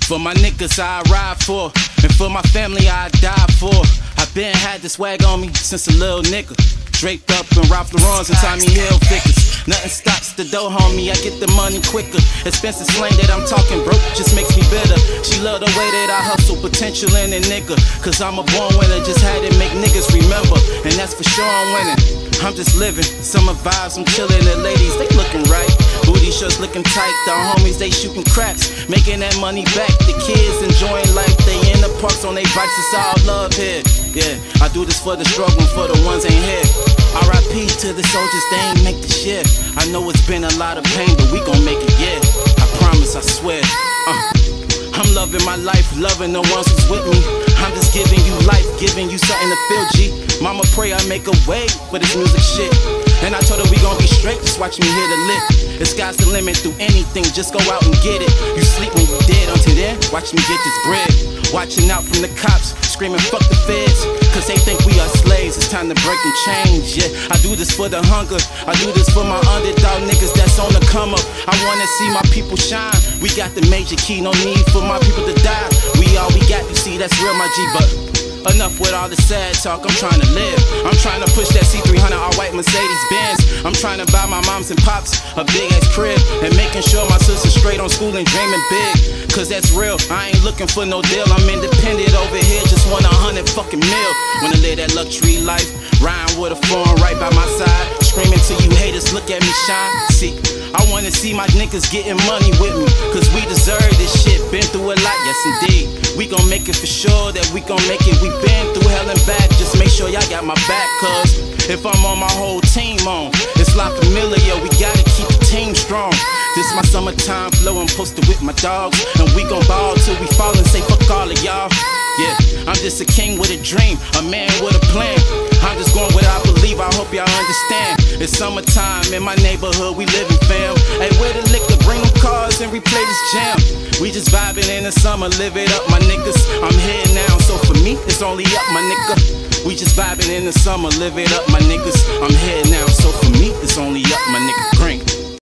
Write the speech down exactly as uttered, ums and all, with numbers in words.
For my niggas I ride for, and for my family I die for. I been had this swag on me since a little nigga. Draped up in Ralph Lauren's and Tommy Hilfiger. Nothing stops the dough, homie, I get the money quicker. Expensive slang that I'm talking broke just makes me bitter. She love the way that I hustle, potential in a nigga. Cause I'm a born winner, just had to make niggas remember. And that's for sure I'm winning. I'm just living, summer vibes, I'm chillin', the ladies, they looking right. Booty shirts looking tight, the homies, they shooting craps. Making that money back, the kids enjoying life. They in the parks on they bikes, it's all love here. Yeah, I do this for the struggle, for the ones ain't here. R I P to the soldiers, they ain't make the shit. I know it's been a lot of pain, but we gon' make it, yeah. I promise, I swear. Uh. I'm loving my life, loving the ones who's with me. I'm just giving you life, giving you something to feel, G. Mama pray I make a way for this music shit. And I told her we gon' be straight, just watch me hit a lick. The sky's the limit through anything, just go out and get it. You sleep when you dead, until then, watch me get this bread. Watching out from the cops, screaming fuck the feds. Cause they think we are slaves, it's time to break and change, yeah. I do this for the hunger, I do this for my underdog niggas that's on the come up. I wanna see my people shine, we got the major key, no need for my people to die. We all we got, you see, that's real, my G, but enough with all the sad talk, I'm trying to live. I'm trying to push that C three hundred all white Mercedes Benz. I'm trying to buy my moms and pops a big ass crib, and making sure my sister's straight on school and dreaming big. Cause that's real, I ain't looking for no deal. I'm independent over here, just want a hundred fucking mil. Wanna live that luxury life, riding with a foreign right by my side. Screaming till you haters look at me shine. See, I wanna see my niggas getting money with me, cause we deserve this shit, been through a lot, yes indeed. We gon' make it for sure that we gon' make it. We been through hell and back, just make sure y'all got my back. Cause if I'm on, my whole team on. It's La Familia, we gotta keep the team strong. This my summertime flow, I'm posted with my dogs. And we gon' ball till we fall and say fuck all of y'all. Yeah, I'm just a king with a dream, a man with a plan. I'm just going where I believe, I hope y'all understand. It's summertime in my neighborhood, we living fam. Hey, where the liquor, bring them cars and replay this jam. We just vibing in the summer, live it up my niggas. I'm here now, so for me, it's only up my nigga. We just vibing in the summer, live it up my niggas. I'm here now, so for me, it's only up my nigga. Green.